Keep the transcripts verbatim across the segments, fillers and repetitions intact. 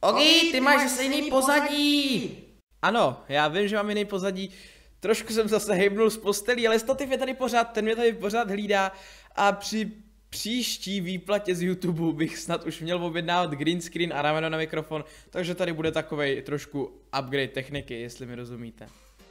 Ogi, ty máš zase jiný pozadí! Ano, já vím, že mám jiný pozadí. Trošku jsem zase hejbnul z postelí, ale Stotif je tady pořád, ten mě tady pořád hlídá a při příští výplatě z YouTube bych snad už měl objednávat green screen a rameno na mikrofon, takže tady bude takovej trošku upgrade techniky, jestli mi rozumíte.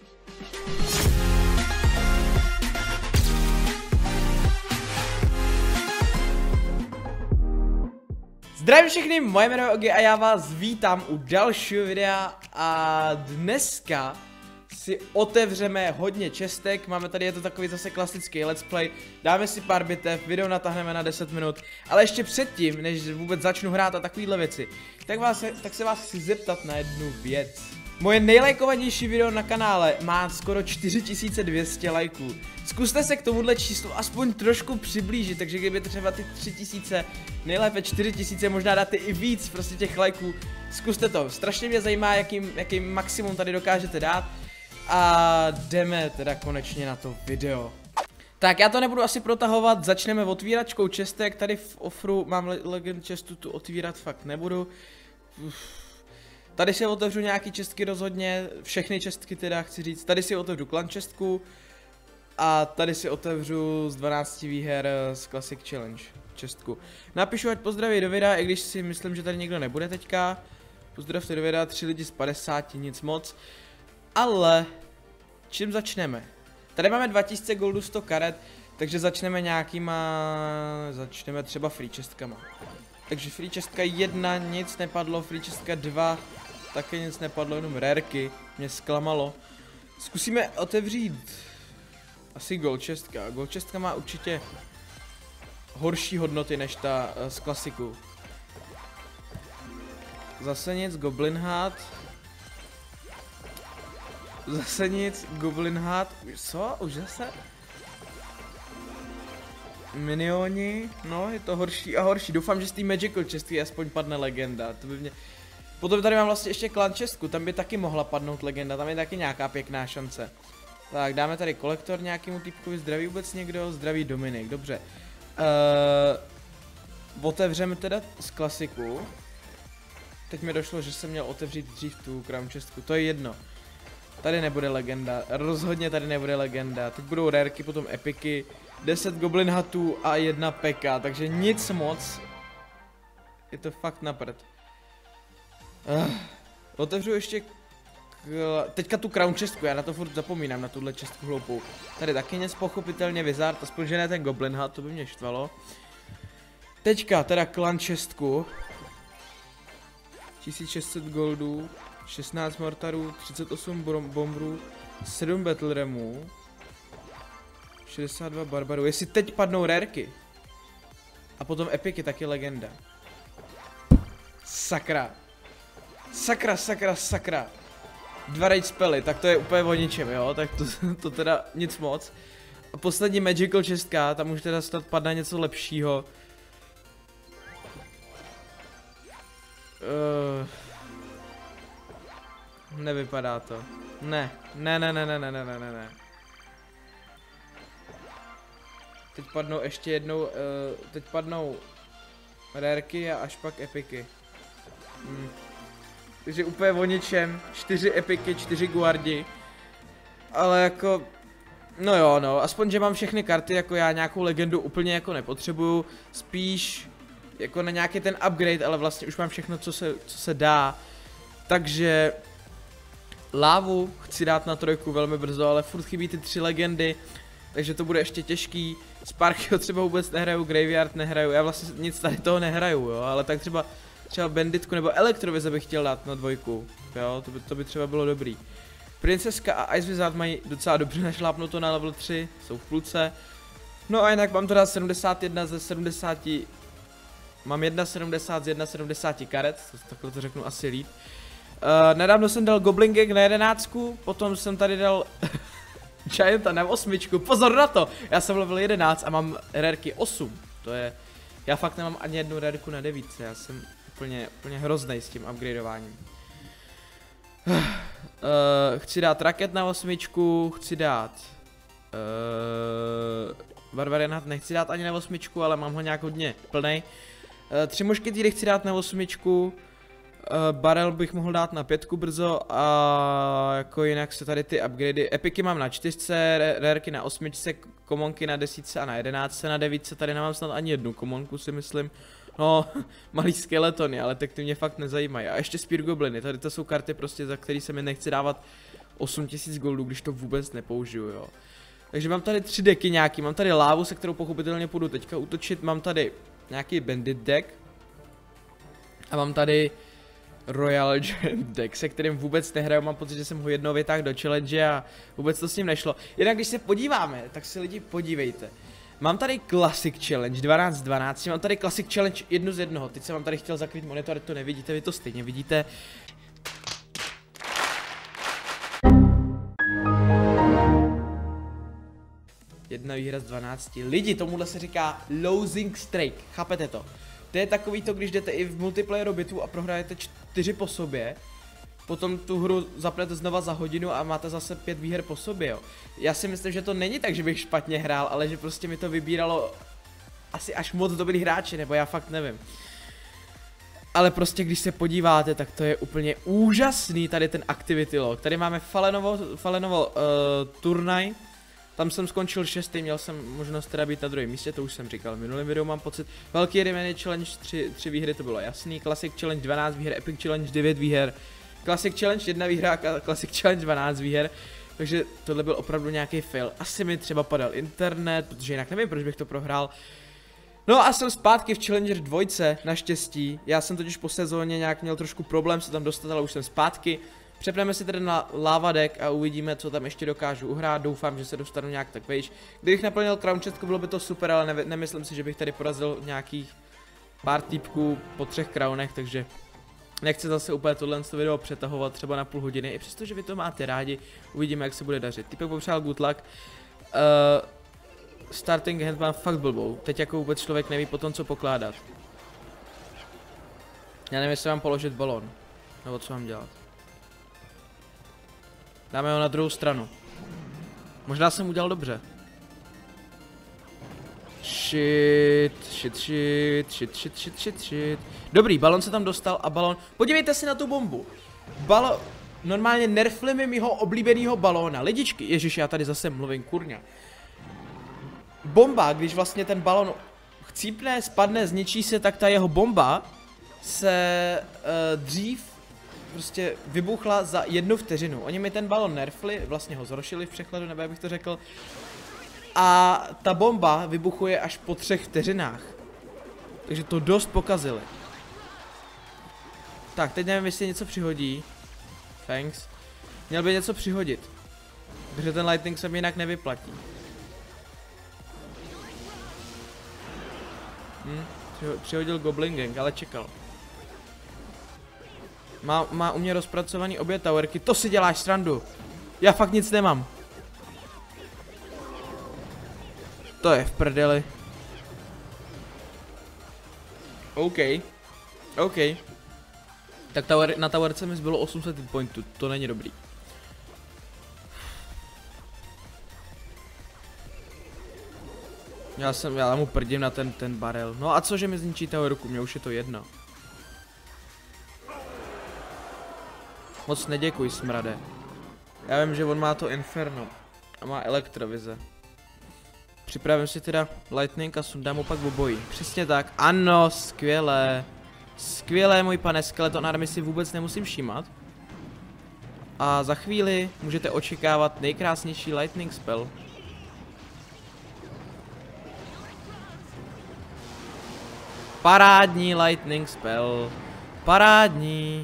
Zdravím všechny, moje jméno je Ogi a já vás vítám u dalšího videa a dneska si otevřeme hodně čestek, máme tady, je to takový zase klasický let's play, dáme si pár bitev, video natáhneme na deset minut, ale ještě předtím, než vůbec začnu hrát a takovýhle věci, tak, vás, tak se vás chci zeptat na jednu věc. Moje nejlajkovanější video na kanále má skoro čtyři tisíce dvě stě lajků. Zkuste se k tomuhle číslu aspoň trošku přiblížit, takže kdyby třeba ty tři tisíce, nejlépe čtyři tisíce, možná dáte i víc prostě těch lajků, zkuste to. Strašně mě zajímá, jaký, jaký maximum tady dokážete dát. A jdeme teda konečně na to video. Tak já to nebudu asi protahovat, začneme otvíračkou čestek, tady v ofru mám le legend chestu, tu otvírat fakt nebudu. Uf. Tady si otevřu nějaký čestky rozhodně, všechny čestky teda chci říct, tady si otevřu klan čestku a tady si otevřu z dvanácti výher z Classic Challenge čestku. Napíšu ať pozdraví do videa, i když si myslím, že tady někdo nebude teďka. Pozdravte do videa, tři lidi z padesáti, nic moc. Ale čím začneme? Tady máme dva tisíce goldů, sto karet, takže začneme nějakýma, začneme třeba free čestkama. Takže free čestka jedna, nic nepadlo, free čestka dva, také nic nepadlo, jenom rarky, mě zklamalo. Zkusíme otevřít asi gold čestka, gold čestka má určitě horší hodnoty než ta uh, z klasiku. Zase nic, Goblin Hat. Zase nic, Goblin Hat, co? Už zase? Minioni, no je to horší a horší, doufám, že z té Magical čestky aspoň padne legenda, to by mě... Potom tady mám vlastně ještě klan čestku, tam by taky mohla padnout legenda, tam je taky nějaká pěkná šance. Tak dáme tady kolektor nějakému typkovi, zdraví vůbec někdo, zdraví Dominik, dobře. Uh, otevřeme teda z klasiku. Teď mi došlo, že jsem měl otevřít dřív tu crown čestku, to je jedno. Tady nebude legenda, rozhodně tady nebude legenda, teď budou rarky, potom epiky, deset Goblin Hatů a jedna peka, takže nic moc. Je to fakt na prd. Uh, otevřu ještě k... teďka tu crown čestku, já na to furt zapomínám, na tuhle čestku hloupou. Tady taky nic pochopitelně Wizard, aspoň že ne ten Goblin Hat, to by mě štvalo. Teďka teda klan čestku. tisíc šest set goldů, šestnáct mortarů, třicet osm bombrů, sedm battle ramů, šedesát dva barbarů, jestli teď padnou rarky. A potom epiky, taky legenda. Sakra. Sakra, sakra, sakra. Dva rage spely, tak to je úplně o ničem, jo, tak to, to teda nic moc. A poslední magical čestka, tam už teda snad padne něco lepšího. Uh, nevypadá to. Ne, ne, ne, ne, ne, ne, ne, ne, ne. Teď padnou ještě jednou, uh, teď padnou rarky a až pak epiky. Hmm. Takže úplně o ničem, čtyři epiky, čtyři guardi. Ale jako, no jo, no, aspoň, že mám všechny karty, jako já nějakou legendu úplně jako nepotřebuju. Spíš jako na nějaký ten upgrade, ale vlastně už mám všechno, co se, co se dá. Takže lávu chci dát na trojku velmi brzo, ale furt chybí ty tři legendy. Takže to bude ještě těžký. Sparkyho třeba vůbec nehraju, Graveyard nehraju, já vlastně nic tady toho nehraju, jo, ale tak třeba třeba Banditku nebo Elektrovize bych chtěl dát na dvojku, jo, to by, to by třeba bylo dobrý. Princeska a Ice Wizard mají docela dobře našlápnuto na level tři, jsou v půlce. No a jinak mám to dát sedmdesát jedna ze sedmdesáti, mám jedna sedmdesát z jedna sedmdesát karet, takhle to řeknu asi líp. Uh, nedávno jsem dal Goblin Gang na jedenáctku, potom jsem tady dal Gianta na osmičku, pozor na to, já jsem level jedenáct a mám rarky osm, to je, já fakt nemám ani jednu rarku na devítce, já jsem úplně, úplně hroznej s tím upgradeováním. Uh, chci dát raket na osmičku, chci dát uh, Barbarian Hat nechci dát ani na osmičku, ale mám ho nějak hodně plnej. Uh, tři mušketýry chci dát na osmičku. barrel bych mohl dát na pětku brzo a jako jinak se tady ty upgradey, epiky mám na čtyřce, rarky na osmičce, komonky na desítce a na jedenáctce, na devítce tady nemám snad ani jednu komonku si myslím. No, malý skeletony, ale tak ty mě fakt nezajímají. A ještě Spear Gobliny, tady to jsou karty prostě, za které se mi nechci dávat osm tisíc goldů, když to vůbec nepoužiju, jo. Takže mám tady tři deky nějaký, mám tady lávu, se kterou pochopitelně půjdu teďka útočit, mám tady nějaký bandit deck. A mám tady Royal Giant deck, se kterým vůbec nehraju, mám pocit, že jsem ho jednou vytáhl do challenge a vůbec to s ním nešlo. Jinak když se podíváme, tak se lidi podívejte. Mám tady Classic Challenge dvanáct dvanáct, mám tady Classic Challenge jednu z jednoho, teď jsem vám tady chtěl zakrýt monitor, to nevidíte, vy to stejně vidíte. Jedna výhra z dvanácti. Lidi, tomuhle se říká losing streak, chápete to? To je takový to, když jdete i v multiplayeru bitvu a prohrajete čtyři po sobě, potom tu hru zapnete znova za hodinu a máte zase pět výher po sobě, jo. Já si myslím, že to není tak, že bych špatně hrál, ale že prostě mi to vybíralo asi až moc dobrý hráči, nebo já fakt nevím. Ale prostě když se podíváte, tak to je úplně úžasný tady ten activity log. Tady máme Falenovo, Falenovo uh, turnaj. Tam jsem skončil šestý, měl jsem možnost teda být na druhém místě, to už jsem říkal v minulém videu, mám pocit. Velký Remedy Challenge tři výhry, to bylo jasný, Classic Challenge dvanáct výher, Epic Challenge devět výher, Classic Challenge jedna výhra a Classic Challenge dvanáct výher. Takže tohle byl opravdu nějaký fail. Asi mi třeba padal internet, protože jinak nevím, proč bych to prohrál. No a jsem zpátky v Challenger dvojce, naštěstí. Já jsem totiž po sezóně nějak měl trošku problém se tam dostat, ale už jsem zpátky. Přepneme si tedy na lava deck a uvidíme, co tam ještě dokážu uhrát. Doufám, že se dostanu nějak tak vejš. Kdybych naplnil crown chestku, bylo by to super, ale ne nemyslím si, že bych tady porazil nějakých pár týpků po třech crownech, takže nechci zase úplně tohle video přetahovat třeba na půl hodiny, i přestože vy to máte rádi, uvidíme, jak se bude dařit. Týpek popřál good luck. Uh, starting hand mám fakt blbou, teď jako vůbec člověk neví potom, co pokládat. Já nevím, jestli mám položit balon, nebo co mám dělat. Dáme ho na druhou stranu. Možná jsem udělal dobře. Shit, shit, shit, shit, shit, shit, shit, shit. Dobrý, balon se tam dostal a balon. Podívejte si na tu bombu. Balon. Normálně nerfli mi mýho oblíbeného balóna. Lidičky, ježiš, já tady zase mluvím, kurňa. Bomba, když vlastně ten balon chcípne, spadne, zničí se, tak ta jeho bomba se uh, dřív prostě vybuchla za jednu vteřinu. Oni mi ten balon nerfli, vlastně ho zrušili v překladu, nebo jak bych to řekl. A ta bomba vybuchuje až po třech vteřinách. Takže to dost pokazili. Tak, teď nevím, jestli něco přihodí. Thanks. Měl by něco přihodit. Protože ten lightning se mi jinak nevyplatí. Hm, přihodil Goblin Gang, ale čekal. Má, má u mě rozpracovaný obě towerky, to si děláš srandu. Já fakt nic nemám. To je v prdeli. OK. OK. Tak tower, na towerce mi zbylo osm set pointů, to není dobrý. Já jsem, já mu prdím na ten, ten barel. No a cože mi zničí towerku, mě už je to jedno. Moc neděkuj, smrade. Já vím, že on má to Inferno a má elektrovize. Připravím si teda Lightning a sundám mu pak obojí. Přesně tak, ano, skvělé. Skvělé, můj pane Skeleton Army, si vůbec nemusím všímat. A za chvíli můžete očekávat nejkrásnější Lightning spell. Parádní Lightning spell. Parádní.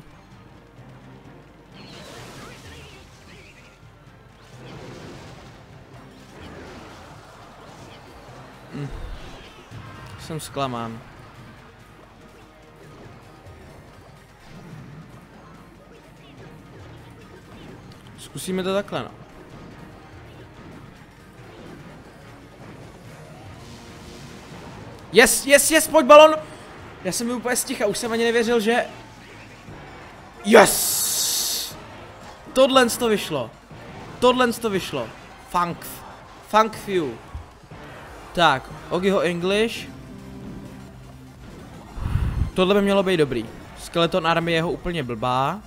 Hm. Jsem zklamán. Zkusíme to takhle, no. Yes, yes, yes, pojď balon! Já jsem byl úplně sticha, už jsem ani nevěřil, že... Yes! Tohle to vyšlo. Tohle to vyšlo. Funk. Funk few. Tak, Ogiho English. Tohle by mělo být dobrý. Skeleton Army je ho úplně blbá.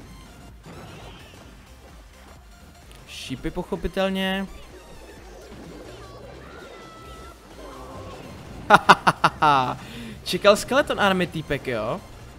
Šípy pochopitelně. Čekal Skeleton Army týpek, jo?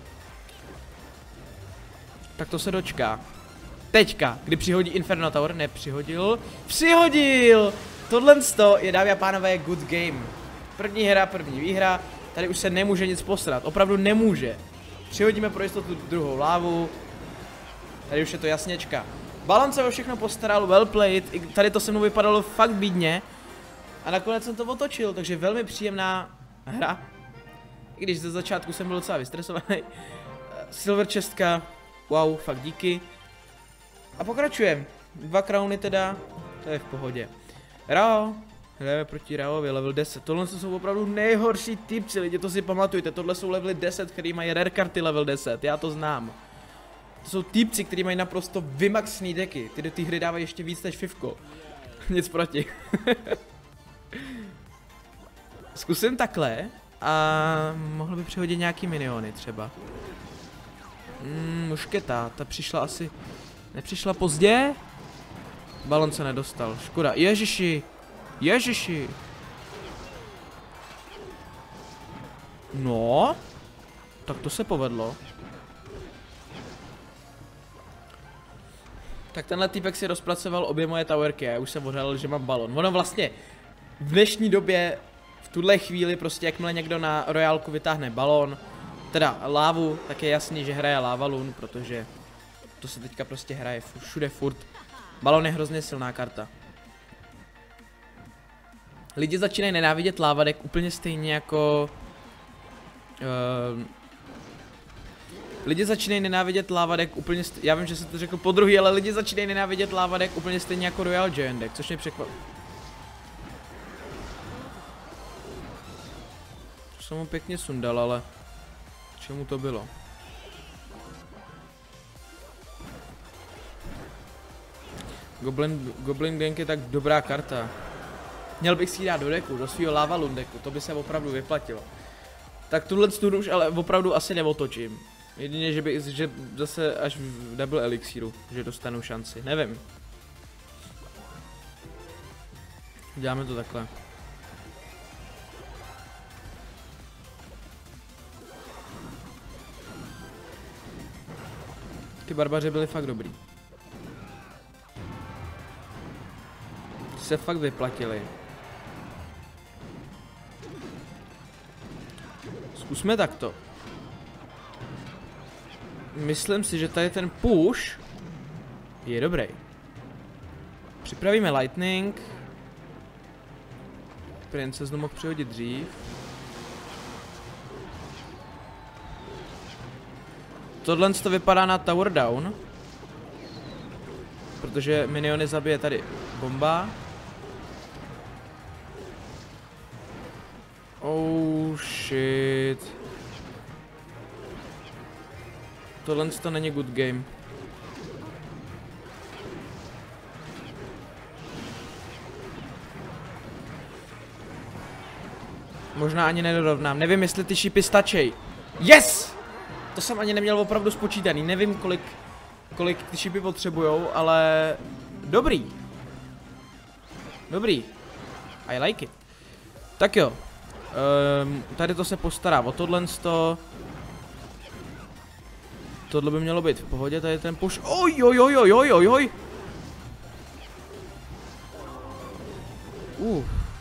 Tak to se dočká. Teďka, kdy přihodí Inferno Tower, nepřihodil. Přihodil! Tohle je, dámy a pánové, good game. První hra, první výhra. Tady už se nemůže nic posrat, opravdu nemůže. Přihodíme pro jistotu druhou lávu. Tady už je to jasněčka. Balon se o všechno postaral, well played. I tady to se mnou vypadalo fakt bídně. A nakonec jsem to otočil, takže velmi příjemná hra. I když ze začátku jsem byl docela vystresovaný. Silver chestka, wow, fakt díky. A pokračujem. Dva crowny teda, to je v pohodě. Rao, hrajeme proti Raovi, level deset. Tohle jsou opravdu nejhorší typci, lidi, to si pamatujte. Tohle jsou levely deset, který mají rare karty level deset, já to znám. To jsou týpci, kteří mají naprosto vymaxný deky. Ty do té hry dávají ještě víc než Fivko. Nic proti. Zkusím takhle a mohl by přihodit nějaký miniony třeba. Mm, mušketa, ta přišla asi... Nepřišla pozdě? Balon se nedostal, škoda. Ježiši, ježiši. No, tak to se povedlo. Tak tenhle týpek si rozpracoval obě moje towerky a já už jsem odhalil, že mám balon. Ono vlastně v dnešní době, v tuhle chvíli prostě jakmile někdo na royálku vytáhne balon, teda lávu, tak je jasný, že hraje Lavalun, protože to se teďka prostě hraje všude furt. Balon je hrozně silná karta. Lidi začínají nenávidět lávadek úplně stejně jako... Uh, lidi začínají nenávidět lávadek úplně stejně... Já vím, že jsem to řekl po druhý, ale lidi začínají nenávidět lávadek úplně stejně jako Royal Giant deck, což mě překvapí. To jsem mu pěkně sundal, ale... Čemu to bylo? Goblin, Goblin Gang je tak dobrá karta. Měl bych si ji dát do deku, do svého Lavalun deku, to by se opravdu vyplatilo. Tak tuhle stůru už ale opravdu asi neotočím. Jedině, že bych, že zase až v double elixíru, že dostanu šanci, nevím. Děláme to takhle. Ty barbaři byli fakt dobrý. Se fakt vyplatili. Zkusme takto. Myslím si, že tady ten push je dobrý. Připravíme lightning. Princeznu mohl přihodit dřív. Tohle to vypadá na tower down. Protože miniony zabije tady bomba. Oh shit. Tohle to není good game. Možná ani nedorovnám. Nevím, jestli ty šípy stačí. Yes! To jsem ani neměl opravdu spočítaný. Nevím, kolik, kolik ty šípy potřebujou, ale dobrý. Dobrý. I like it. Tak jo. Um, tady to se postará o tohle sto. Tohle by mělo být v pohodě, tady ten push. Oj, oj, oj, oj, oj, oj, oj. Uh.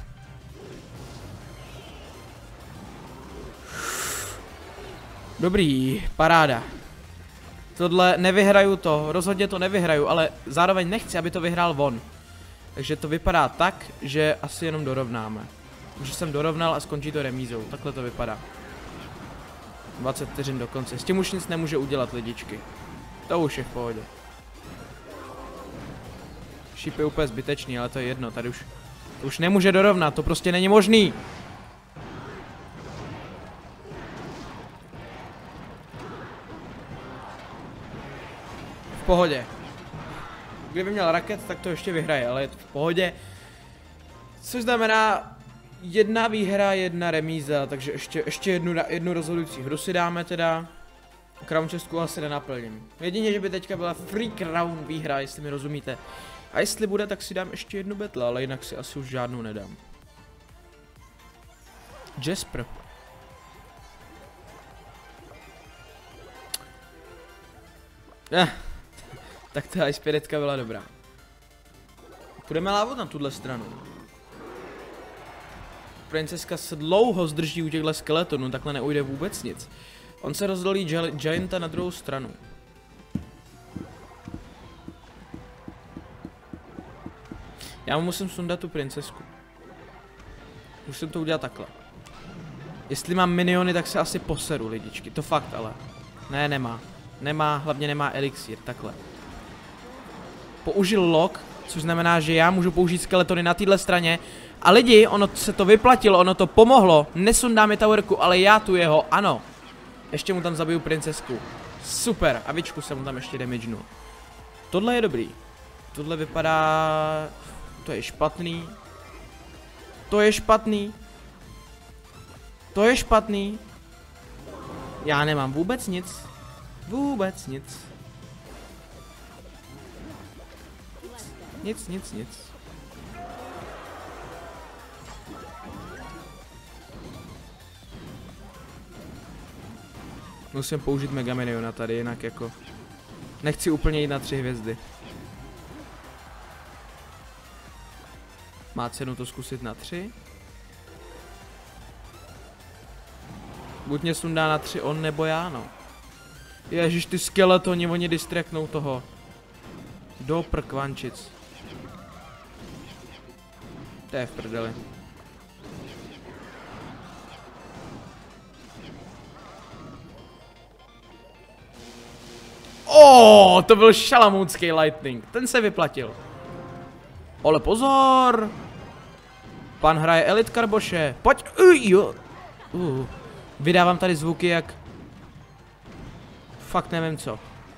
Dobrý, paráda. Tohle nevyhraju to, rozhodně to nevyhraju, ale zároveň nechci, aby to vyhrál on. Takže to vypadá tak, že asi jenom dorovnáme. Už jsem dorovnal a skončí to remízou, takhle to vypadá. dvacet vteřin do konce, s tím už nic nemůže udělat lidičky. To už je v pohodě. Šíp je úplně zbytečný, ale to je jedno, tady už, to už nemůže dorovnat, to prostě není možný. V pohodě. Kdyby měl raket, tak to ještě vyhraje, ale je to v pohodě. Což znamená jedna výhra, jedna remíza, takže ještě, ještě jednu, jednu rozhodující hru si dáme teda. Crown čestku asi nenaplním. Jedině, že by teďka byla free crown výhra, jestli mi rozumíte. A jestli bude, tak si dám ještě jednu battle, ale jinak si asi už žádnou nedám. Jasper. Eh, tak ta Ice Piratka byla dobrá. Půjdeme lávat na tuhle stranu. Princeska se dlouho zdrží u těchto skeletonů, takhle neujde vůbec nic. On se rozdolí Gianta na druhou stranu. Já mu musím sundat tu princesku. Musím to udělat takhle. Jestli mám miniony, tak se asi poseru, lidičky. To fakt ale. Ne, nemá. Nemá, hlavně nemá elixír, takhle. Použil lock, což znamená, že já můžu použít skeletony na téhle straně. A lidi, ono se to vyplatilo, ono to pomohlo. Nesundá mi towerku, ale já tu jeho, ano. Ještě mu tam zabiju princesku. Super, a Vičku se mu tam ještě damagenu. Tohle je dobrý. Tohle vypadá... To je špatný. To je špatný. To je špatný. Já nemám vůbec nic. Vůbec nic. Nic, nic, nic. Musím použít Mega Miniona tady, jinak jako... Nechci úplně jít na tři hvězdy. Má cenu to zkusit na tři? Buď mě sundá na tři on, nebo já, no. Ježiš, ty skeletoni, oni distraktnou toho. Do prkvančic. To je v prdeli. Oh, to byl šalamounský lightning, ten se vyplatil. Ale pozor! Pan hraje Elite Karboše, pojď, uh, jo. Uh. Vydávám tady zvuky jak... Fakt nevím co.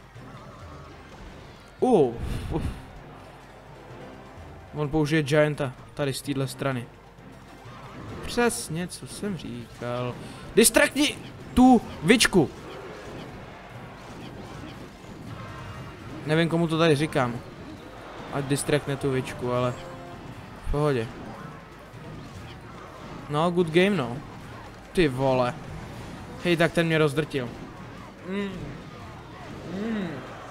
Uh. uh. On použije Gianta, tady z téhle strany. Přesně, co jsem říkal. Distrakni tu Vičku. Nevím, komu to tady říkám. Ať distraktne tu Vičku, ale... V pohodě. No, good game, no. Ty vole. Hej, tak ten mě rozdrtil. Mm. Mm.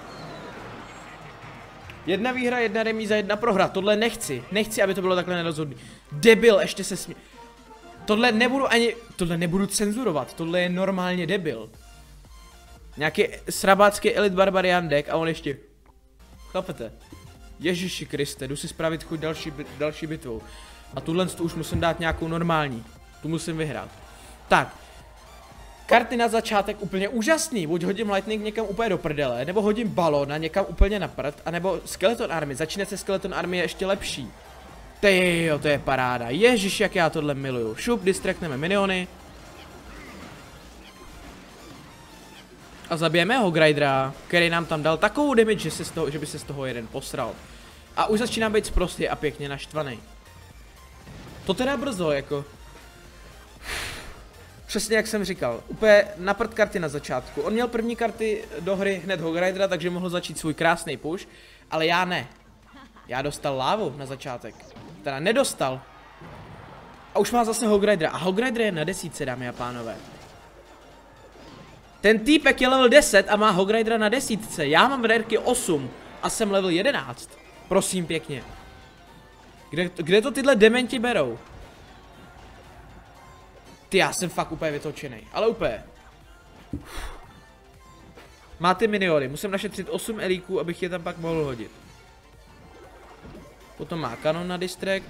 Jedna výhra, jedna remíza, jedna prohra. Tohle nechci. Nechci, aby to bylo takhle nerozhodný. Debil, ještě se smí... Tohle nebudu ani... Tohle nebudu cenzurovat. Tohle je normálně debil. Nějaký srabácký Elite Barbarian deck a on ještě... Chápete? Ježiši Kriste, jdu si spravit chuť další, další bitvou. A tuhle tu už musím dát nějakou normální. Tu musím vyhrát. Tak. Karty na začátek úplně úžasný. Buď hodím Lightning někam úplně do prdele, nebo hodím balona někam úplně na prd, anebo Skeleton Army. Začíne se Skeleton Army je ještě lepší. Tyjo, to je paráda. Ježiš, jak já tohle miluju. Šup, distraktneme miniony. A zabijeme Hogridera, který nám tam dal takovou damage, že, se z toho, že by se z toho jeden posral. A už začíná být sprostý a pěkně naštvaný. To teda brzo, jako. Přesně jak jsem říkal, úplně na prd karty na začátku. On měl první karty do hry hned Hogridera, takže mohl začít svůj krásný push, ale já ne. Já dostal lávu na začátek. Teda nedostal. A už má zase Hogridera. A Hogrider je na desítce, dámy a pánové. Ten týpek je level deset a má Hogridera na desítce. Já mám rarky osm a jsem level jedenáct. Prosím pěkně. Kde, kde to tyhle dementi berou? Ty, já jsem fakt úplně vytočený, ale úplně. Má ty miniony, musím našetřit osm elíků, abych je tam pak mohl hodit. Potom má kanon na distract.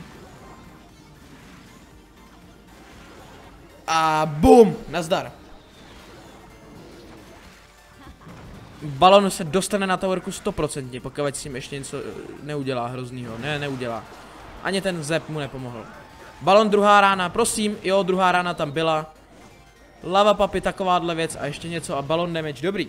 A BUM! Nazdar. Balon se dostane na towerku sto procent, pokud s ním ještě něco neudělá hroznýho. Ne, neudělá. Ani ten zep mu nepomohl. Balon druhá rána, prosím, jo, druhá rána tam byla. Lava papi, takováhle věc a ještě něco a balon damage, dobrý.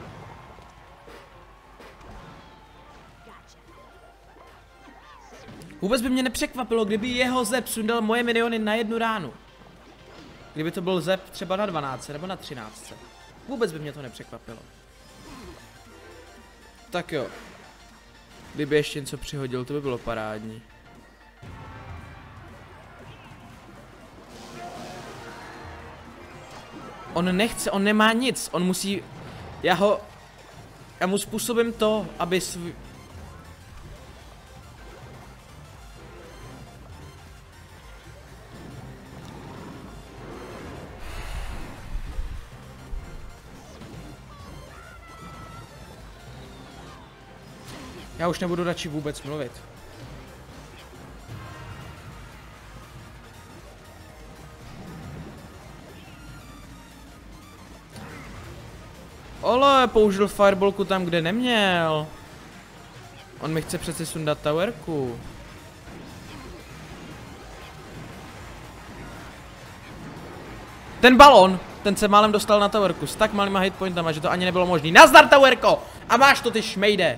Vůbec by mě nepřekvapilo, kdyby jeho zep sundal moje miniony na jednu ránu. Kdyby to byl zep třeba na dvanáct nebo na třináct. Vůbec by mě to nepřekvapilo. Tak jo. Kdyby ještě něco přihodil, to by bylo parádní. On nechce, on nemá nic, on musí, já ho, já mu způsobím to, aby svůj... Já už nebudu radši vůbec mluvit. Ole, použil fireballku tam, kde neměl. On mi chce přece sundat towerku. Ten balon, ten se málem dostal na towerku s tak malýma hitpointama, že to ani nebylo možný. Nazdar, towerko! A máš to, ty šmejde!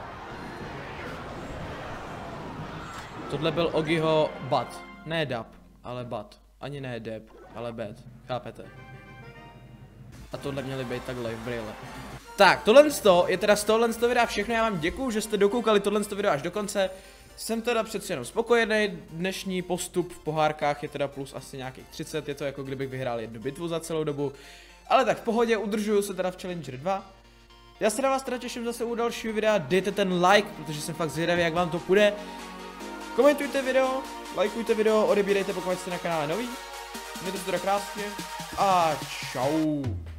Tohle byl Ogiho bat. Ne dab, ale bat. Ani ne deb, ale bad. Chápete? A tohle měly být takhle v brýle. Tak, tohle je teda z tohle videa všechno. Já vám děkuju, že jste dokoukali tohle video až do konce. Jsem teda přeci jenom spokojený. Dnešní postup v pohárkách je teda plus asi nějakých třicet. Je to jako kdybych vyhrál jednu bitvu za celou dobu. Ale tak v pohodě, udržuju se teda v Challenger dva. Já se na vás teda těším zase u dalšího videa. Dejte ten like, protože jsem fakt zvědavý, jak vám to půjde. Komentujte video, lajkujte video, odebírejte, pokud jste na kanále nový. Mějte se teda krásně a čau.